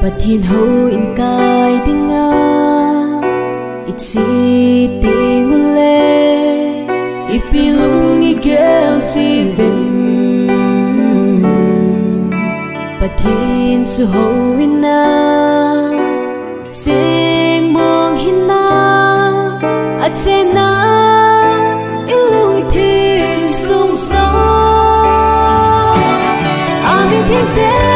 Pathen Houin kai dinga itsi tingule ipilung igel si vim Pathen su Houin na sing mong hina at sena ilung tim sung song ami thiên